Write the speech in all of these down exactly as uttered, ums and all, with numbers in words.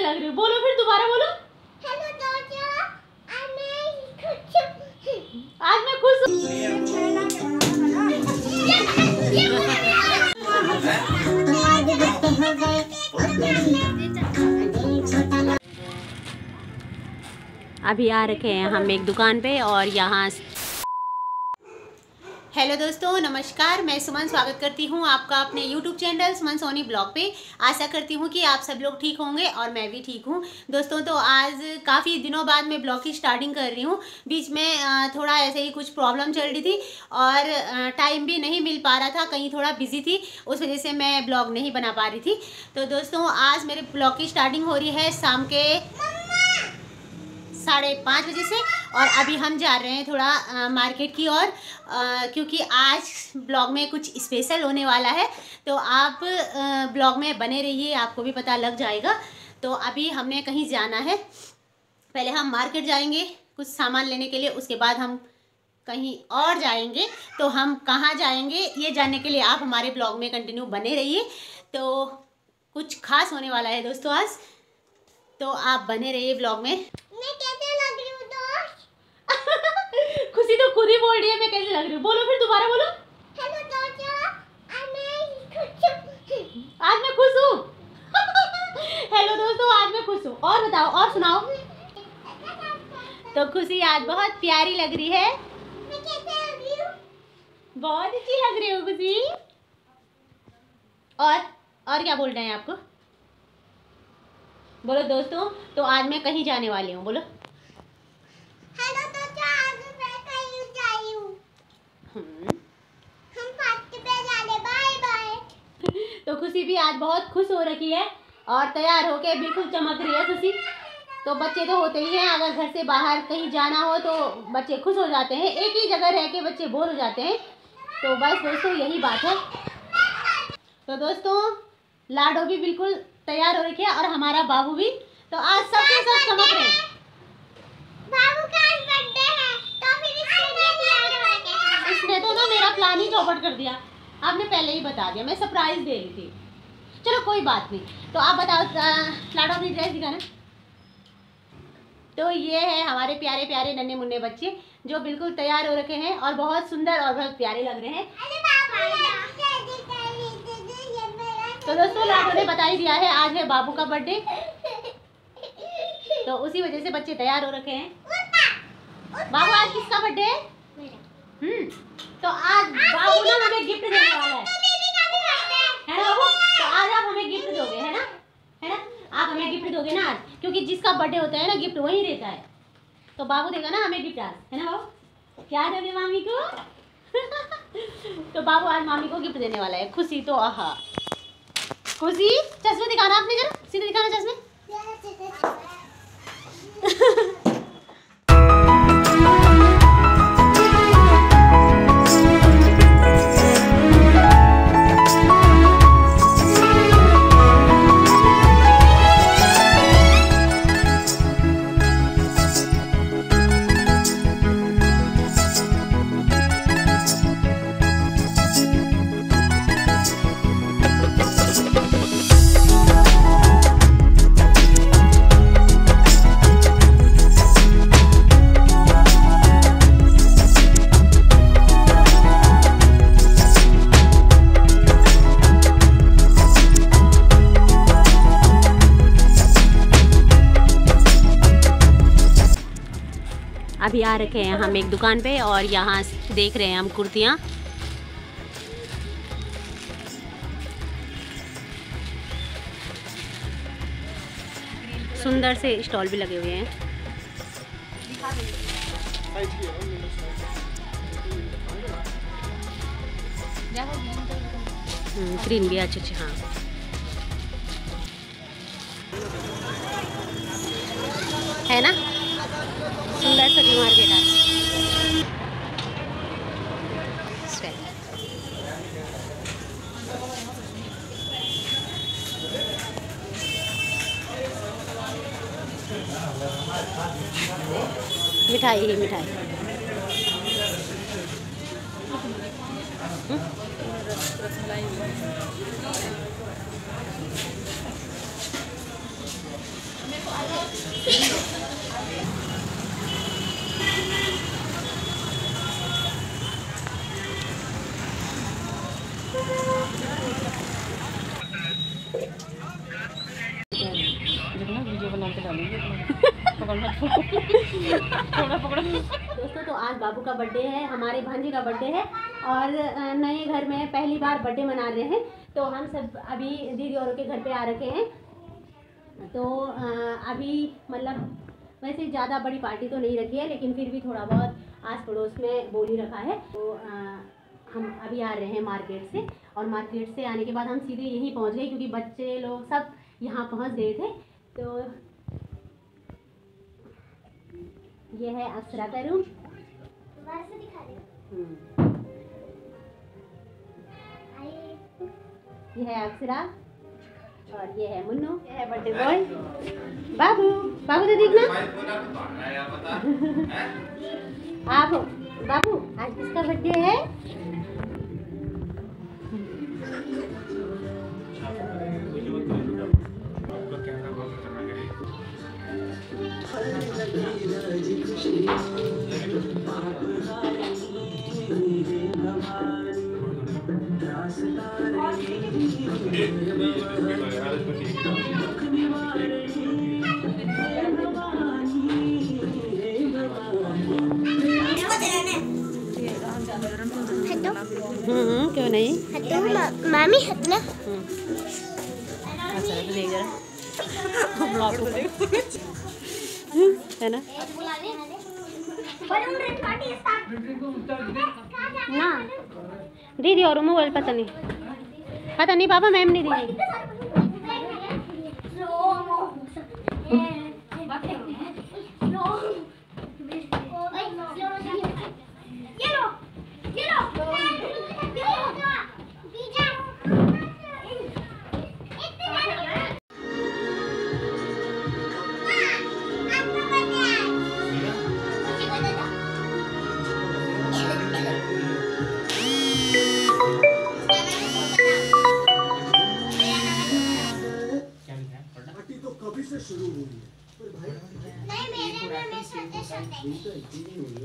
लग रही हो? बोलो फिर दोबारा बोलो। हेलो दोस्तों, आज मैं खुश आज मैं खुश हूँ। अभी आ रखे हैं हम एक दुकान पे और यहाँ। हेलो दोस्तों, नमस्कार। मैं सुमन स्वागत करती हूँ आपका अपने YouTube channel Suman Soni blog पे। आशा करती हूँ कि आप सब लोग ठीक होंगे और मैं भी ठीक हूँ। दोस्तों, तो आज काफ़ी दिनों बाद मैं ब्लॉग की स्टार्टिंग कर रही हूँ। बीच में थोड़ा ऐसे ही कुछ प्रॉब्लम चल रही थी और टाइम भी नहीं मिल पा रहा था, कहीं थोड़ा बिजी थी, उस वजह से मैं ब्लॉग नहीं बना पा रही थी। तो दोस्तों, आज मेरे ब्लॉग की स्टार्टिंग हो रही है शाम के साढ़े पाँच बजे से और अभी हम जा रहे हैं थोड़ा आ, मार्केट की ओर, क्योंकि आज ब्लॉग में कुछ स्पेशल होने वाला है। तो आप आ, ब्लॉग में बने रहिए, आपको भी पता लग जाएगा। तो अभी हमने कहीं जाना है, पहले हम मार्केट जाएंगे कुछ सामान लेने के लिए, उसके बाद हम कहीं और जाएंगे। तो हम कहाँ जाएंगे ये जानने के लिए आप हमारे ब्लॉग में कंटिन्यू बने रहिए। तो कुछ खास होने वाला है दोस्तों आज, तो आप बने रहिए ब्लॉग में। मैं कैसे लग रही हूँ दोस्त? खुशी तो खुद ही बोल रही है मैं कैसे लग रही हूँ। बोलो फिर दोबारा बोलो। हेलो दोस्तों, आज मैं खुश आज मैं खुश हूँ। हेलो दोस्तों, आज मैं खुश हूँ। और बताओ, और सुनाओ। तो खुशी आज बहुत प्यारी लग रही है। मैं कैसे लग रही हूँ? बहुत अच्छी लग रही हो खुशी। और और क्या बोल रहे हैं आपको? बोलो दोस्तों, तो आज मैं कहीं जाने वाली हूँ। बोलो। हेलो दोस्तों, आज मैं कहीं जा रही हूँ। हम पार्टी पे जा रहे, बाय बाय। तो खुशी भी आज बहुत खुश हो रखी है और तैयार होके बिल्कुल चमक रही है खुशी। तो बच्चे तो होते ही हैं, अगर घर से बाहर कहीं जाना हो तो बच्चे खुश हो जाते हैं, एक ही जगह रह के बच्चे बोर हो जाते हैं। तो बस दोस्तों यही बात है। तो दोस्तों, लाडो भी बिल्कुल तैयार हो रखी है और हमारा बाबू भी। तो आज सबके सब चमक रहे हैं। बाबू का आज बर्थडे है, तो फिर इसलिए तैयार हो रखे हैं। इसने तो ना मेरा प्लान ही चौपट कर दिया। आपने पहले ही बता दिया, मैं सरप्राइज दे रही थी। चलो कोई बात नहीं। तो आप बताओ, लाडो अपनी ड्रेस दिखाना। तो ये है हमारे प्यारे प्यारे नन्हे मुन्ने बच्चे जो बिल्कुल तैयार हो रखे हैं और बहुत सुंदर और बहुत प्यारे लग रहे हैं। तो दोस्तों, लाडो ने बता ही दिया है आज है बाबू का बर्थडे, तो उसी वजह से बच्चे तैयार हो रखे हैं। बाबू, आज किसका बर्थडे है? हम्म तो आज बाबू ना हमें गिफ्ट देने वाला है, है ना बाबू? तो आज आप हमें गिफ्ट दोगे, है ना? है ना? आप हमें गिफ्ट दोगे ना आज, क्योंकि जिसका बर्थडे होता है ना गिफ्ट वही देता है। तो बाबू देगा ना हमें गिफ्ट आज, है ना बाबू? क्या दोगे मामी को? तो बाबू आज मामी को गिफ्ट देने वाला है। खुशी तो आहा। खुशी, चश्मे दिखाना आपने, जरा सीधे दिखाना चश्मे। अभी आ रखे हैं हम एक दुकान पे और यहाँ देख रहे हैं हम कुर्तियाँ। सुंदर से स्टॉल भी लगे हुए हैं। ग्रीन भी अच्छे अच्छे। हाँ, है ना? सुंदर सा मार्केट है। मिठाई ही मिठाई। वीडियो बना के डालेंगे। थोड़ा पकड़ो दोस्तों। तो आज बाबू का बर्थडे है, हमारे भांजे का बर्थडे है और नए घर में पहली बार बर्थडे मना रहे हैं। तो हम सब अभी दीदी औरों के घर पे आ रखे हैं। तो अभी मतलब वैसे ज़्यादा बड़ी पार्टी तो नहीं रखी है, लेकिन फिर भी थोड़ा बहुत आस पड़ोस में बोल ही रखा है। तो आ, हम अभी आ रहे हैं मार्केट से, और मार्केट से आने के बाद हम सीधे यहीं पहुंच गए क्योंकि बच्चे लोग सब यहाँ पहुंच गए थे। तो ये है अक्षरा का रूम। ये है अक्षरा और ये है मुन्नू, ये है बर्थडे बॉय बाबू। बाबू तो देखना आप बाबू, आज किसका बर्थडे है? हम्म क्यों नहीं हटो मामी हट ना। अच्छा तो देख जरा ब्लॉग को है ना ना दीदी और मोबाइल पता नहीं पता नहीं पापा मैम नहीं दी। शुरू हो रही है पर भाई नहीं मेरे में मैं सोते सोते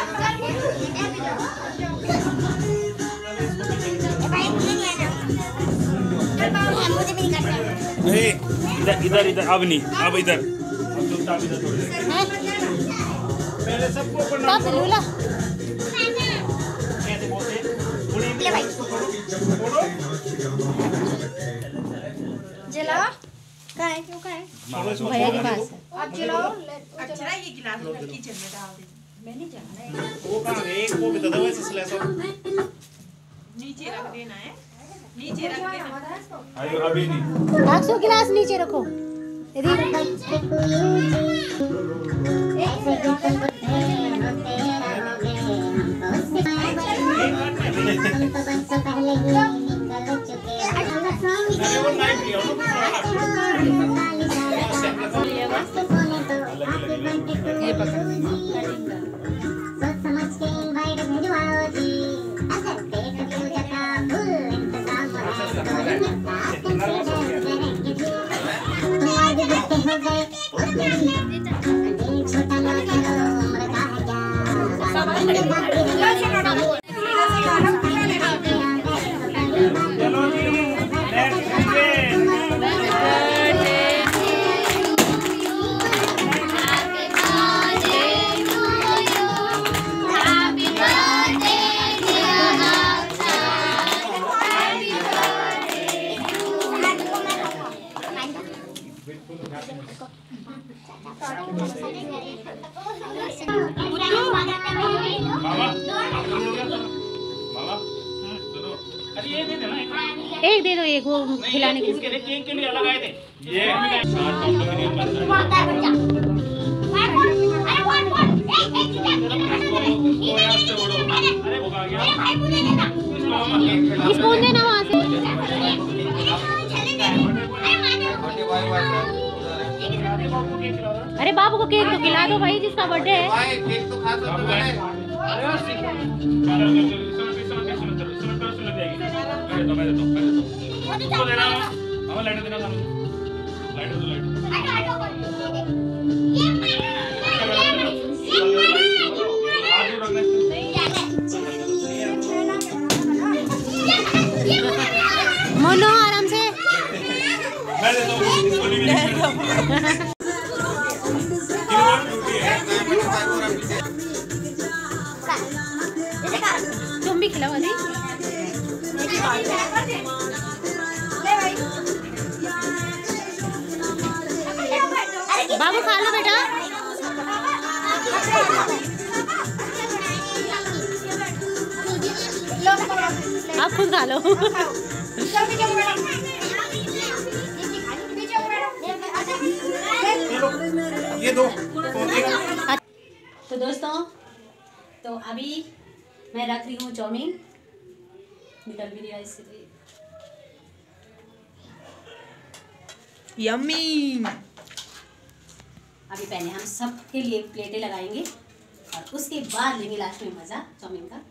भाई मुझे नहीं आना मुझे भी नहीं करना। इधर इधर इधर अब नहीं, अब इधर अब चुपचाप इधर छोड़ दे। पहले सबको करना लूला कैसे बोलते पूरी ले भाई जला कहाँ है क्यों कहाँ है भैया के पास अब चलो अच्छा ये गिलास किचन में डाल दे। मैं नहीं जानना है वो कहाँ है? एक वो भी तो दो ऐसे स्लैश ऑफ नीचे रख देना है, नीचे रख देना। अरे अभी नहीं, भाग सो गिलास नीचे रखो। ये पकड़ समझ के इनवाइट भिजवाओ जी अगर पेट मिल जाता फुल इंतजाम तुम्हारे भी गुस्से हो गए छोटा ना करो उम्र का है क्या चलो जी एक दे दो, एक वो खिलाने के लिए केक के लिए अलग आए थे ये चार काउंटर के लिए बन रहा अरे वो आ गया स्पून देना वहाँ से। अरे बाबू को केक तो खिला दो भाई जिसका बर्थडे है। केक तो खा सकते हैं। लाइट हो तो लाइट आज रखना मोनो आराम से। मैं देता हूँ इसको नहीं मिलेगा। तुम भी खिलाओ अभी। बाबू खा लो बेटा। आप खुद खा लो। ये दो। तो दोस्तों, तो अभी मैं रख रही हूँ चाउमीन। निकल भी नहीं रहा इससे। यम्मी। अभी पहले हम सब के लिए प्लेटें लगाएंगे और उसके बाद लेंगे लास्ट में मज़ा चाउमीन का।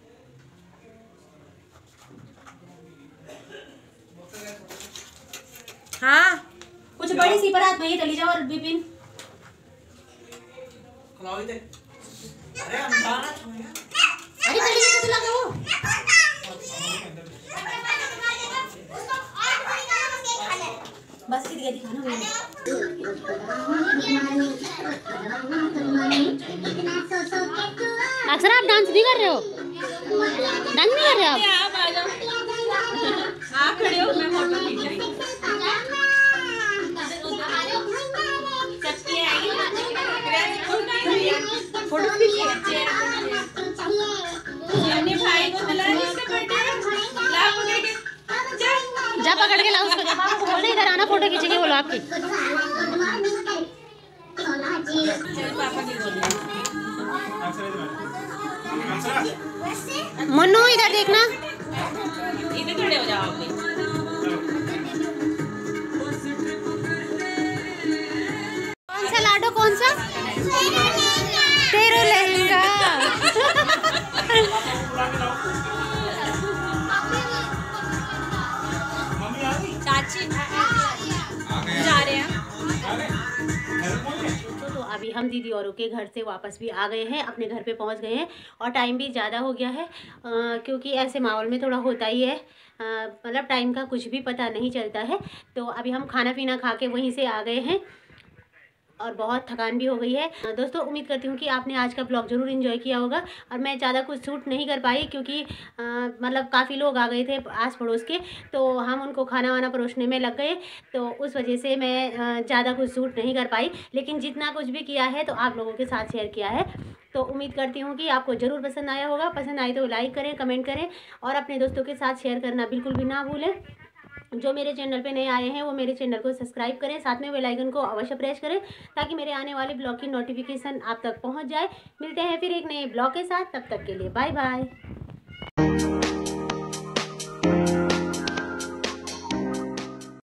हाँ कुछ बड़ी सी बारात वहीं चली जाओ। और विपिन अरे पहले से तो लगाओ। बस इधर दिखाना मुझे। अक्सर आप डांस नहीं कर रहे हो? डांस नहीं कर रहे आप? आप खड़े हो, मैं फोटो खींच रही हूँ। फोटो खींचिए। अपने भाई को बुला जिसका बर्थडे है, ला पकड़ के जा जा पकड़ के लाओ उसको। जा पापा को बोलो इधर आना, फोटो खींचेंगे बोलो आपकी। मन्नू इधर देखना। इधर खड़े हो जाओ आप भी। कौन सा लाडो? कौन सा? तेरा लहंगा। चाची जा रहे हैं। तो अभी हम दीदी औरों के घर से वापस भी आ गए हैं, अपने घर पे पहुंच गए हैं और टाइम भी ज़्यादा हो गया है। आ, क्योंकि ऐसे माहौल में थोड़ा होता ही है, मतलब टाइम का कुछ भी पता नहीं चलता है। तो अभी हम खाना पीना खा के वहीं से आ गए हैं और बहुत थकान भी हो गई है। दोस्तों, उम्मीद करती हूँ कि आपने आज का ब्लॉग ज़रूर एंजॉय किया होगा। और मैं ज़्यादा कुछ शूट नहीं कर पाई क्योंकि आ, मतलब काफ़ी लोग आ गए थे आस पड़ोस के, तो हम उनको खाना वाना परोसने में लग गए, तो उस वजह से मैं ज़्यादा कुछ शूट नहीं कर पाई। लेकिन जितना कुछ भी किया है तो आप लोगों के साथ शेयर किया है। तो उम्मीद करती हूँ कि आपको ज़रूर पसंद आया होगा। पसंद आए तो लाइक करें, कमेंट करें और अपने दोस्तों के साथ शेयर करना बिल्कुल भी ना भूलें। जो मेरे चैनल पे नए आए हैं वो मेरे चैनल को सब्सक्राइब करें, साथ में बेल आइकन को अवश्य प्रेस करें ताकि मेरे आने वाले ब्लॉग की नोटिफिकेशन आप तक पहुंच जाए। मिलते हैं फिर एक नए ब्लॉग के साथ, तब तक के लिए बाय बाय।